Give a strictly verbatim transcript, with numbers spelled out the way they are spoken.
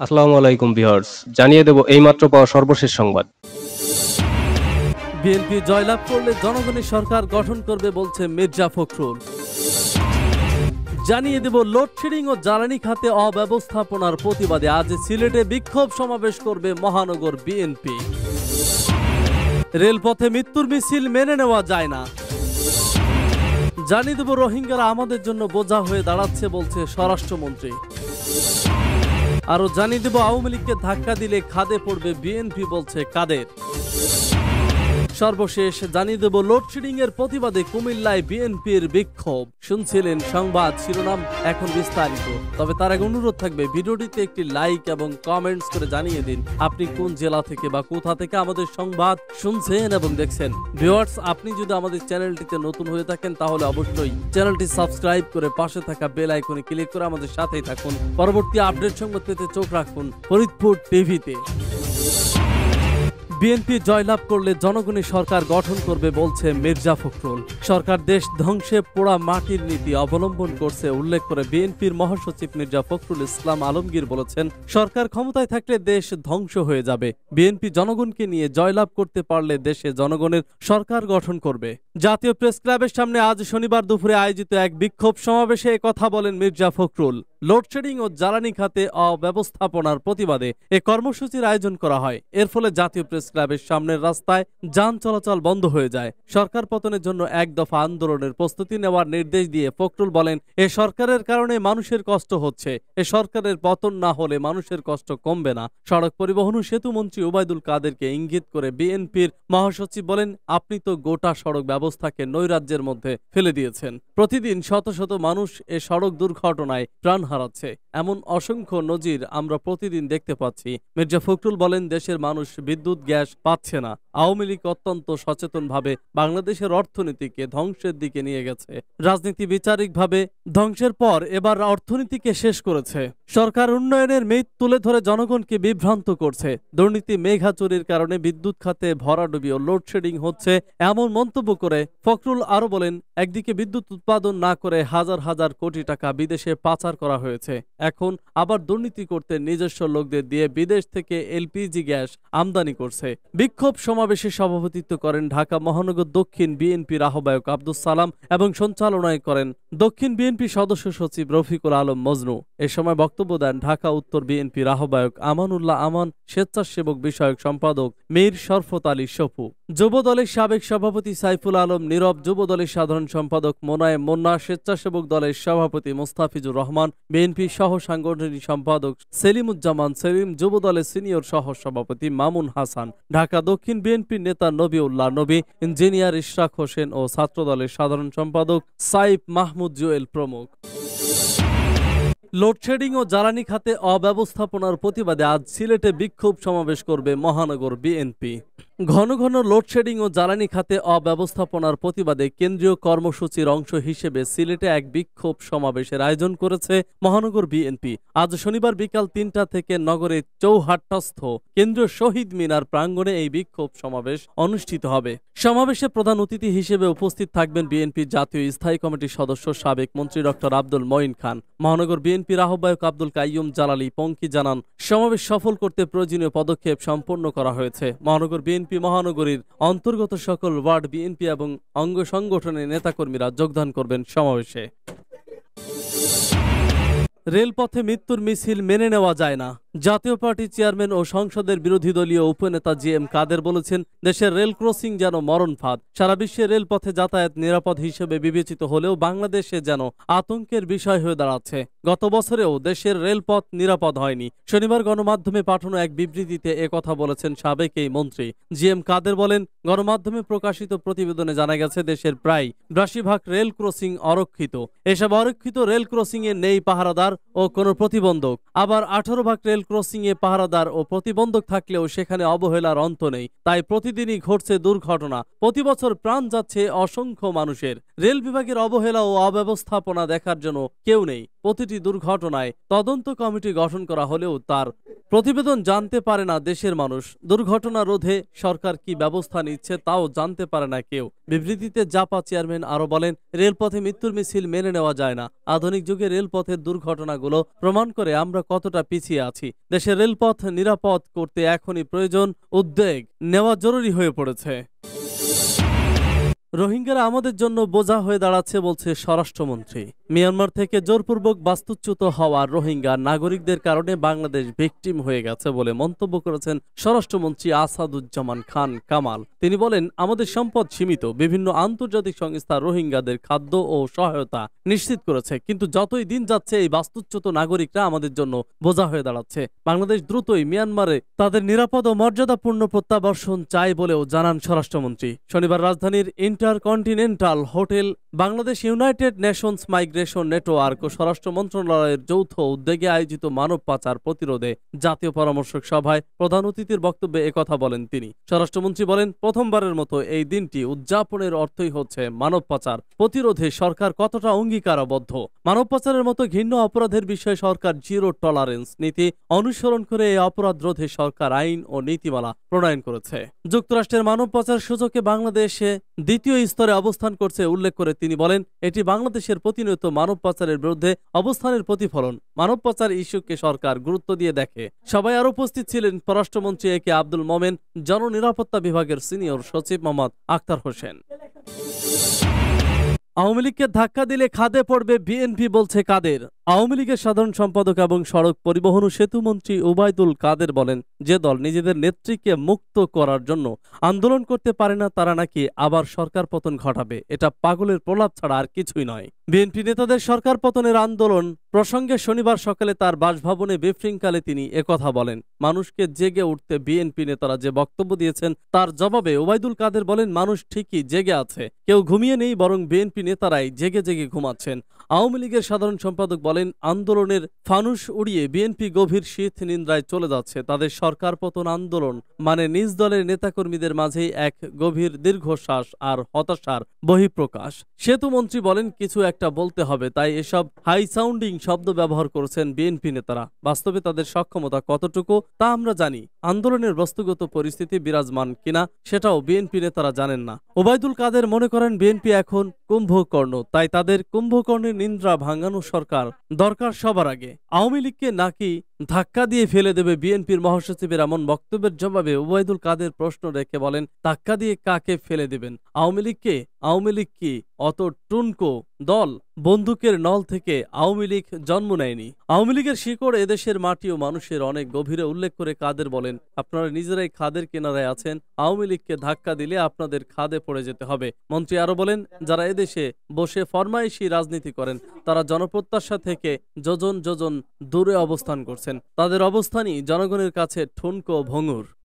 আসসালামু আলাইকুম ভিউয়ার্স, জানিয়ে দেব এইমাত্র পাওয়া সর্বশেষ সংবাদ। বিএনপি জয়লাভ করলে জনগণের সরকার গঠন করবে বলছে মির্জা ফখরুল। জানিয়ে দেব লোডশেডিং ও জ্বালানি খাতে অব্যবস্থাপনার প্রতিবাদে আজ সিলেটে বিক্ষোভ সমাবেশ করবে মহানগর বিএনপি। রেলপথে মৃত্যুর মিছিল মেনে নেওয়া যায় না। জানিয়ে দেব রোহিঙ্গারা আমাদের জন্য বোঝা হয়ে দাঁড়াচ্ছে বলছে স্বরাষ্ট্রমন্ত্রী। আরো জানিয়ে দেব আওয়ামী লীগকে ধাক্কা দিলে খাদে পড়বে বিএনপি বলছে কাদের। সর্বশেষ জানিয়ে দেব লোডশেডিং এর প্রতিবাদে কুমিল্লায় বিএনপির বিক্ষোভ। শুনছিলেন সংবাদ শিরোনাম, এখন বিস্তারিত। তবে তার আগে অনুরোধ থাকবে ভিডিওটিতে একটি লাইক এবং কমেন্টস করে জানিয়ে দিন আপনি কোন জেলা থেকে বা কোথা থেকে আমাদের সংবাদ শুনছেন এবং দেখছেন। ভিউয়ার্স, আপনি যদি আমাদের চ্যানেলটিতে নতুন হয়ে থাকেন তাহলে অবশ্যই চ্যানেলটি সাবস্ক্রাইব করে পাশে থাকা বেল আইকনে ক্লিক করে আমাদের সাথেই থাকুন। পরবর্তী আপডেট সংবাদ পেতে চোখ রাখুন ফরিদপুর টিভিতে। বিএনপি জয়লাভ করলে জনগণের সরকার গঠন করবে বলছে মির্জা ফখরুল। সরকার দেশ ধ্বংসে পোড়া মাটির নীতি অবলম্বন করছে উল্লেখ করে বিএনপির মহাসচিব মির্জা ফখরুল ইসলাম আলমগীর বলেছেন, সরকার ক্ষমতায় থাকলে দেশ ধ্বংস হয়ে যাবে। বিএনপি জনগণকে নিয়ে জয়লাভ করতে পারলে দেশে জনগণের সরকার গঠন করবে। জাতীয় প্রেস ক্লাবের সামনে আজ শনিবার দুপুরে আয়োজিত এক বিক্ষোভ সমাবেশে কথা বলেন মির্জা ফখরুল। লোডশেডিং ও জ্বালানি খাতে অব্যবস্থাপনার প্রতিবাদে এ কর্মসূচির আয়োজন করা হয়। এর ফলে জাতীয় প্রেস ক্লাবের সামনের রাস্তায় যান চলাচল বন্ধ হয়ে যায়। সরকার পতনের জন্য এক দফা আন্দোলনের প্রস্তুতি নেওয়ার নির্দেশ দিয়ে ফখরুল বলেন, এ সরকারের কারণে মানুষের কষ্ট হচ্ছে। এ সরকারের পতন না হলে মানুষের কষ্ট কমবে না। সড়ক পরিবহন ও সেতু মন্ত্রী ওবায়দুল কাদেরকে ইঙ্গিত করে বিএনপির মহাসচিব বলেন, আপনি তো গোটা সড়ক ব্যবস্থাকে নৈরাজ্যের মধ্যে ফেলে দিয়েছেন। প্রতিদিন শত শত মানুষ এ সড়ক দুর্ঘটনায় প্রাণ হারাচ্ছে। এমন অসংখ্য নজির আমরা প্রতিদিন দেখতে পাচ্ছি। মির্জা ফখরুল বলেন, দেশের মানুষ বিদ্যুৎ গ্যাস পাচ্ছে না। আওয়ামী লীগ অত্যন্ত সচেতনভাবে বাংলাদেশের অর্থনীতিকে ধ্বংসের দিকে নিয়ে গেছে। রাজনীতি বিচারিকভাবে ধ্বংসের পর এবার অর্থনীতিকে শেষ করেছে। সরকার উন্নয়নের মেদ তুলে ধরে জনগণকে বিভ্রান্ত করছে। দুর্নীতি মেঘা চুরির কারণে বিদ্যুৎ খাতে ভরাডুবি ও লোডশেডিং হচ্ছে এমন মন্তব্য করে ফখরুল আরো বলেন, একদিকে বিদ্যুৎ উৎপাদন না করে হাজার হাজার কোটি টাকা বিদেশে পাচার করা হয়েছে। এখন আবার দুর্নীতি করতে নিজস্ব লোকদের দিয়ে বিদেশ থেকে এলপিজি গ্যাস আমদানি করছে। বিক্ষোভ সমাবেশে সভাপতিত্ব করেন ঢাকা মহানগর দক্ষিণ বিএনপির আহ্বায়ক আব্দুস সালাম এবং সঞ্চালনায় করেন দক্ষিণ বিএনপি সদস্য সচিব রফিকুল আলম মজনু। এ সময় বক্তব্য দেন ঢাকা উত্তর বিএনপির আহ্বায়ক আমানুল্লাহ আমান, স্বেচ্ছাসেবক বিষয়ক সম্পাদক মীর শরফত আলী সপু, যুবদলের সাবেক সভাপতি সাইফুল আলম নীরব, যুবদলের সাধারণ সম্পাদক মোনায়েম মোন্না, স্বেচ্ছাসেবক দলের সভাপতি মোস্তাফিজুর রহমান, বিএনপি সহ সাংগঠনিক সম্পাদক সেলিমুজ্জামান সেলিম, যুবদলের সিনিয়র সহ সভাপতি মামুন হাসান, ঢাকা দক্ষিণ বিএনপির নেতা নবীউল্লাহ নবী, ইঞ্জিনিয়ার ইশরাক হোসেন ও ছাত্রদলের সাধারণ সম্পাদক সাইফ মাহমুদ জুয়েল প্রমুখ। লোডশেডিং ও জ্বালানি খাতে অব্যবস্থাপনার প্রতিবাদে আজ সিলেটে বিক্ষোভ সমাবেশ করবে মহানগর বিএনপি। ঘন ঘন লোডশেডিং ও জ্বালানি খাতে অব্যবস্থাপনার প্রতিবাদে কেন্দ্রীয় কর্মসূচির অংশ হিসেবে সিলেটে এক বিক্ষোভ সমাবেশের আয়োজন করেছে মহানগর বিএনপি। আজ শনিবার বিকাল তিনটা থেকে নগরের চৌহাট্টাস্থ কেন্দ্রীয় শহীদ মিনার প্রাঙ্গণে এই বিক্ষোভ সমাবেশ অনুষ্ঠিত হবে। সমাবেশে প্রধান অতিথি হিসেবে উপস্থিত থাকবেন বিএনপির জাতীয় স্থায়ী কমিটির সদস্য সাবেক মন্ত্রী ডক্টর আব্দুল মঈন খান। মহানগর বিএনপির আহ্বায়ক আব্দুল কাইয়ুম জালালী পঙ্কি জানান, সমাবেশ সফল করতে প্রয়োজনীয় পদক্ষেপ সম্পন্ন করা হয়েছে। মহানগর বিএনপি মহানগরীর অন্তর্গত সকল ওয়ার্ড বিএনপি এবং অঙ্গ সংগঠনের নেতাকর্মীরা যোগদান করবেন সমাবেশে। রেলপথে মৃত্যুর মিছিল মেনে নেওয়া যায় না। জাতীয় পার্টি চেয়ারম্যান ও সংসদের বিরোধী দলীয় উপনেতা জি এম কাদের বলেছেন, দেশের রেল ক্রসিং যেন মরণ ফাঁদ। সারা বিশ্বে রেলপথে যাতায়াত নিরাপদ হিসেবে বিবেচিত হলেও বাংলাদেশে যেন আতঙ্কের বিষয় হয়ে দাঁড়াচ্ছে। গত বছরেও দেশের রেলপথ নিরাপদ হয়নি। শনিবার গণমাধ্যমে পাঠানো এক বিবৃতিতে একথা বলেছেন সাবেক এই মন্ত্রী। জি এম কাদের বলেন, গণমাধ্যমে প্রকাশিত প্রতিবেদনে জানা গেছে দেশের প্রায় বিরাশি ভাগ রেল ক্রসিং অরক্ষিত। এসব অরক্ষিত রেল ক্রসিং এ নেই পাহারাদার ও কোনো প্রতিবন্ধক। আবার আঠারো ভাগ রেল ক্রসিং এ পাহারাদার ও প্রতিবন্ধক থাকলেও সেখানে অবহেলার অন্ত নেই। তাই প্রতিদিনই ঘটছে দুর্ঘটনা। প্রতি বছর প্রাণ যাচ্ছে অসংখ্য মানুষের। রেল বিভাগের অবহেলা ও অব্যবস্থাপনা দেখার জন্য কেউ নেই। প্রতিটি দুর্ঘটনায় তদন্ত কমিটি গঠন করা হলেও তার প্রতিবেদন জানতে পারে না দেশের মানুষ। দুর্ঘটনা রোধে সরকার কি ব্যবস্থা নিচ্ছে তাও জানতে পারে না কেউ। বিবৃতিতে জাপা চেয়ারম্যান আরো বলেন, রেলপথে মৃত্যুর মিছিল মেনে নেওয়া যায় না। আধুনিক যুগে রেলপথের দুর্ঘটনাগুলো প্রমাণ করে আমরা কতটা পিছিয়ে আছি। দেশের রেলপথ নিরাপদ করতে এখনই প্রয়োজন উদ্যোগ নেওয়া জরুরি হয়ে পড়েছে। রোহিঙ্গারা আমাদের জন্য বোঝা হয়ে দাঁড়াচ্ছে বলছে স্বরাষ্ট্রমন্ত্রী। মিয়ানমার থেকে জোরপূর্বক বাস্তুচ্যুত হওয়া রোহিঙ্গা নাগরিকদের কারণে বাংলাদেশ ভিকটিম হয়ে গেছে বলে মন্তব্য করেছেন স্বরাষ্ট্রমন্ত্রী আসাদুজ্জামান খান কামাল। তিনি বলেন, আমাদের সম্পদ সীমিত। বিভিন্ন আন্তর্জাতিক সংস্থা রোহিঙ্গাদের খাদ্য ও সহায়তা নিশ্চিত করেছে, কিন্তু যতই দিন যাচ্ছে এই বাস্তুচ্যুত নাগরিকরা আমাদের জন্য বোঝা হয়ে দাঁড়াচ্ছে। বাংলাদেশ দ্রুতই মিয়ানমারে তাদের নিরাপদ ও মর্যাদাপূর্ণ প্রত্যাবর্ষণ চায় বলেও জানান স্বরাষ্ট্রমন্ত্রী। শনিবার রাজধানীর InterContinental hotel Bangladesh United Nations migration network ও স্বরাষ্ট্র মন্ত্রণালয়ের যৌথ উদ্যোগে আয়োজিত মানব পাচার প্রতিরোধে জাতীয় পরামর্শক সভায় প্রধান অতিথির বক্তব্যে একথা বলেন তিনি। স্বরাষ্ট্রমন্ত্রী বলেন, প্রথমবারের মতো এই দিনটি উদযাপনের অর্থই হচ্ছে মানব পাচার প্রতিরোধে সরকার কতটা অঙ্গীকারবদ্ধ। মানব পাচারের মতো ঘৃণ্য অপরাধের বিষয়ে সরকার জিরো টলারেন্স নীতি অনুসরণ করে এই অপরাধ রোধে সরকার আইন ও নীতিমালা প্রণয়ন করেছে। যুক্তরাষ্ট্রের মানব পাচার সূচকে বাংলাদেশে দ্বিতীয় স্তরে অবস্থান করছে উল্লেখ করে তিনি বলেন, এটি বাংলাদেশের প্রতিনিয়ত মানব পাচারের বিরুদ্ধে অবস্থানের প্রতিফলন। মানব পাচার ইস্যুকে সরকার গুরুত্ব দিয়ে দেখে। সবাই আরো উপস্থিত ছিলেন পররাষ্ট্রমন্ত্রী এ কে আব্দুল মোমেন, জননিরাপত্তা বিভাগের সিনিয়র সচিব মোহাম্মদ আখতার হোসেন। আওয়ামী লীগকে ধাক্কা দিলে খাদে পড়বে বিএনপি বলছে কাদের। আওয়ামী লীগের সাধারণ সম্পাদক এবং সড়ক পরিবহন ও সেতু মন্ত্রী ওবায়দুল কাদের বলেন, যে দল নিজেদের নেত্রীকে মুক্ত করার জন্য আন্দোলন করতে পারে না তারা নাকি আবার সরকার পতন ঘটাবে। এটা পাগলের প্রলাপ ছাড়া আর কিছুই নয়। বিএনপি নেতাদের সরকার পতনের আন্দোলন প্রসঙ্গে শনিবার সকালে তার বাসভবনে ব্রিফিংকালে তিনি একথা বলেন। মানুষকে জেগে উঠতে বিএনপি নেতারা যে বক্তব্য দিয়েছেন তার জবাবে ওবায়দুল কাদের বলেন, মানুষ ঠিকই জেগে আছে, কেউ ঘুমিয়ে নেই, বরং বিএনপি নেতারাই জেগে জেগে ঘুমাচ্ছেন। আওয়ামী লীগের সাধারণ সম্পাদক বলেন, আন্দোলনের ফানুস উড়িয়ে বিএনপি গভীর শীত নিদ্রায় চলে যাচ্ছে। তাদের সরকার পতন আন্দোলন মানে নিজ দলের নেতাকর্মীদের মাঝেই এক গভীর দীর্ঘশ্বাস আর হতাশার বহিঃপ্রকাশ। সেতু মন্ত্রী বলেন, কিছু একটা বলতে হবে, তাই এসব হাই সাউন্ডিং শব্দ ব্যবহার করেছেন বিএনপি নেতারা। বাস্তবে তাদের সক্ষমতা কতটুকু তা আমরা জানি। আন্দোলনের বস্তুগত পরিস্থিতি বিরাজমান কিনা সেটাও বিএনপি নেতারা জানেন না। ওবায়দুল কাদের মনে করেন, বিএনপি এখন কুম্ভকর্ণ, তাই তাদের কুম্ভকর্ণের নিদ্রা ভাঙানো সরকার দরকার সবার আগে। আওয়ামী লীগকে নাকি ধাক্কা দিয়ে ফেলে দেবে বিএনপির মহাসচিবের এমন বক্তব্যের জবাবে ওবায়দুল কাদের প্রশ্ন রেখে বলেন, ধাক্কা দিয়ে কাকে ফেলে দেবেন? আওয়ামী লীগকে? আওয়ামী লীগ কি অত টুনকো দল? বন্দুকের নল থেকে আওয়ামী লীগ জন্ম নেয়নি। আওয়ামী লীগের শিকড় এদেশের মাটি ও মানুষের অনেক গভীরে। উল্লেখ করে কাদের বলেন, আপনারা নিজেরাই খাদের কিনারায় আছেন, আওয়ামী লীগকে ধাক্কা দিলে আপনাদের খাদে পড়ে যেতে হবে। মন্ত্রী আরো বলেন, যারা এদেশে বসে ফরমাইশি রাজনীতি করেন তারা জনপ্রত্যাশা থেকে যোজন যোজন দূরে অবস্থান করছেন। তাদের অবস্থানই জনগণের কাছে ঠুনকো ভঙ্গুর।